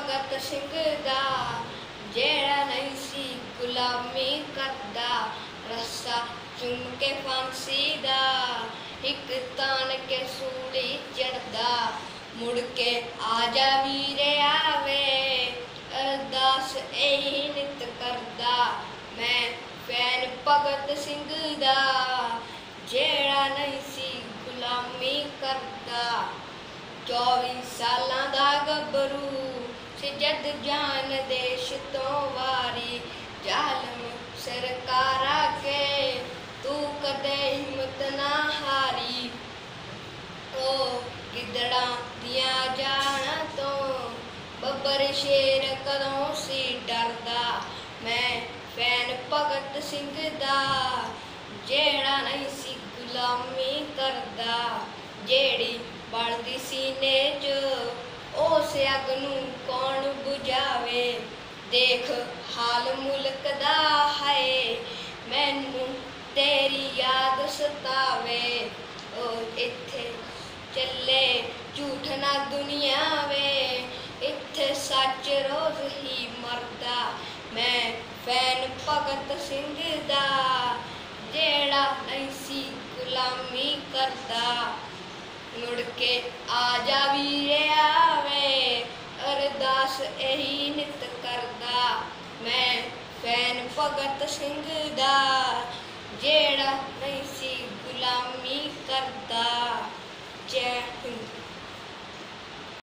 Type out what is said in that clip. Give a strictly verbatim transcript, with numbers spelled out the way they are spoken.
भगत सिंह दा जेड़ा नहीं सी गुलामी करदा रस्सा चुम के फांसी दा एक तान के सूली चढ़दा मुड़ के आजा वीरे आवे अरदास यही नित करदा मैं फैन भगत सिंह दा जेड़ा नहीं सी गुलामी करदा चौबी सालां दा गबरू से जद जान देश तो वारी जालम सरकारा के तू कदे हिम्मत ना हारी ओ गिदड़ा दिया जाना तो बब्बर शेर कदों सी डरदा मैं फैन भगत सिंह दा जेड़ा नहीं सी गुलामी करदा जेड़ी बलदी सीने च उस अग नूं कौन बुझावे देख हाल मुल्क दा है मैनू तेरी याद सतावे ओ इत्थे चले झूठ ना दुनिया वे इत्थे सच रोज ही मरदा मैं फैन भगत सिंह दा जेड़ा नहीं सी गुलामी करदा मुड़ के आजा वीरे आवे अरदास यही नित करदा मैं फैन भगत सिंह दा।